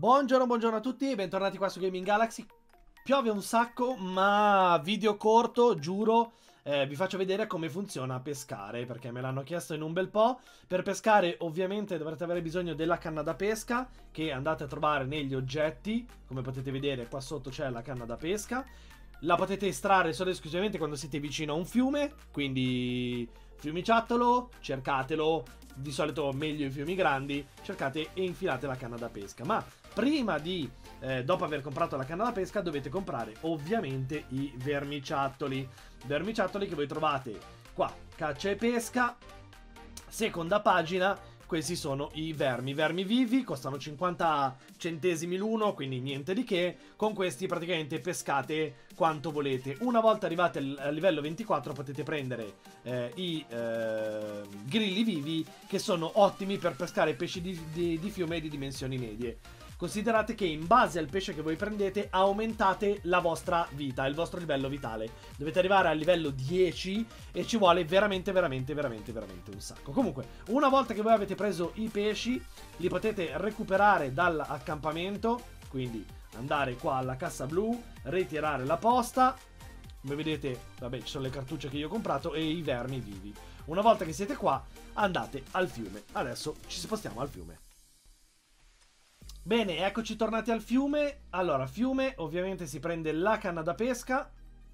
Buongiorno, buongiorno a tutti e bentornati qua su Gaming Galaxy. Piove un sacco, ma video corto, giuro, vi faccio vedere come funziona pescare, perché me l'hanno chiesto in un bel po'. Per pescare ovviamente dovrete avere bisogno della canna da pesca, che andate a trovare negli oggetti. Come potete vedere qua sotto c'è la canna da pesca. La potete estrarre solo e esclusivamente quando siete vicino a un fiume, quindi fiumiciattolo, cercatelo, di solito meglio i fiumi grandi, cercate e infilate la canna da pesca. Ma prima di, dopo aver comprato la canna da pesca, dovete comprare ovviamente i vermiciattoli. Vermiciattoli che voi trovate qua, caccia e pesca, seconda pagina. Questi sono i vermi vivi, costano 50 centesimi l'uno, quindi niente di che. Con questi praticamente pescate quanto volete. Una volta arrivate al livello 24 potete prendere i grilli vivi, che sono ottimi per pescare pesci di fiume di dimensioni medie. Considerate che in base al pesce che voi prendete aumentate la vostra vita, il vostro livello vitale. Dovete arrivare al livello 10 e ci vuole veramente un sacco. Comunque, una volta che voi avete preso i pesci, li potete recuperare dall'accampamento. Quindi andare qua alla cassa blu, ritirare la posta. Come vedete, vabbè, ci sono le cartucce che io ho comprato e i vermi vivi. Una volta che siete qua, andate al fiume. Adesso ci spostiamo al fiume. Bene, eccoci tornati al fiume. Allora, fiume, ovviamente si prende la canna da pesca,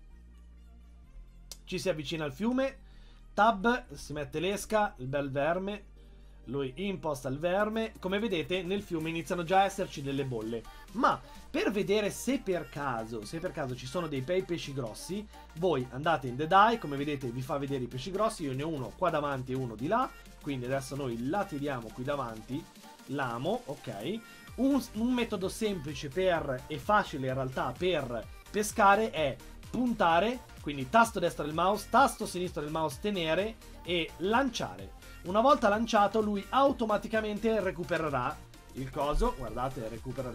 ci si avvicina al fiume, tab, si mette l'esca, il bel verme, lui imposta il verme. Come vedete nel fiume iniziano già a esserci delle bolle. Ma per vedere se per caso ci sono dei bei pesci grossi, voi andate in The Die, come vedete vi fa vedere i pesci grossi. Io ne ho uno qua davanti e uno di là, quindi adesso noi la tiriamo qui davanti, l'amo, ok. Un metodo semplice e facile in realtà per pescare è puntare, quindi tasto destro del mouse, tasto sinistro del mouse tenere e lanciare. Una volta lanciato lui automaticamente recupererà il coso, guardate, recupera.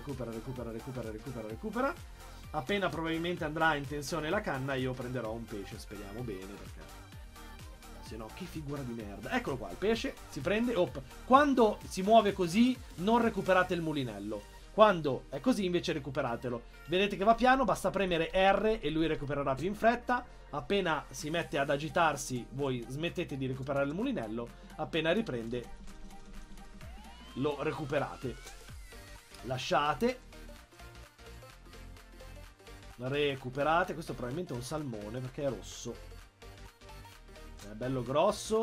Appena probabilmente andrà in tensione la canna io prenderò un pesce, speriamo bene, perché se no che figura di merda. Eccolo qua, il pesce si prende. Quando si muove così non recuperate il mulinello, quando è così invece recuperatelo. Vedete che va piano, basta premere R e lui recupererà più in fretta. Appena si mette ad agitarsi voi smettete di recuperare il mulinello, appena riprende lo recuperate. Lasciate, recuperate. Questo probabilmente è un salmone perché è rosso, è bello grosso.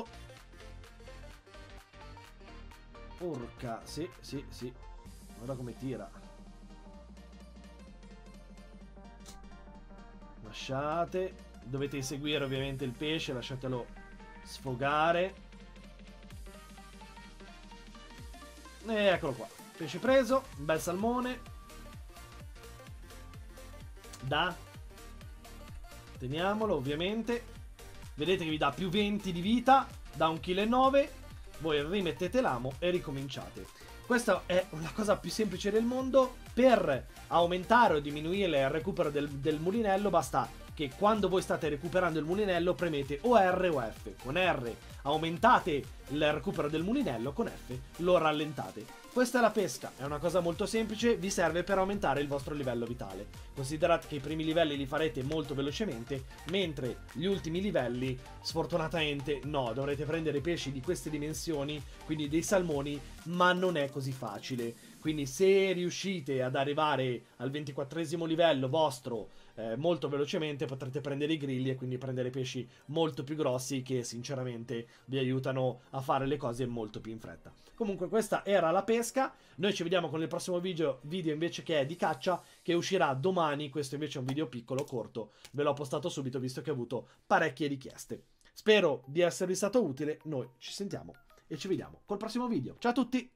Porca, sì. Guarda come tira. Lasciate. Dovete inseguire ovviamente il pesce, lasciatelo sfogare. E eccolo qua, pesce preso, un bel salmone. Teniamolo ovviamente. Vedete che vi dà più 20 di vita, da 1,9 kg. Voi rimettete l'amo e ricominciate. Questa è la cosa più semplice del mondo. Per aumentare o diminuire il recupero del mulinello basta che quando voi state recuperando il mulinello premete o R o F. Con R aumentate il recupero del mulinello, con F lo rallentate. Questa è la pesca, è una cosa molto semplice, vi serve per aumentare il vostro livello vitale. Considerate che i primi livelli li farete molto velocemente, mentre gli ultimi livelli sfortunatamente no, dovrete prendere pesci di queste dimensioni, quindi dei salmoni, ma non è così facile. Quindi se riuscite ad arrivare al 24esimo livello vostro molto velocemente, potrete prendere i grilli e quindi prendere pesci molto più grossi che sinceramente vi aiutano a fare le cose molto più in fretta. Comunque questa era la pesca. Noi ci vediamo con il prossimo video invece, che è di caccia, che uscirà domani. Questo invece è un video piccolo, corto, ve l'ho postato subito visto che ho avuto parecchie richieste. Spero di esservi stato utile. Noi ci sentiamo e ci vediamo col prossimo video. Ciao a tutti!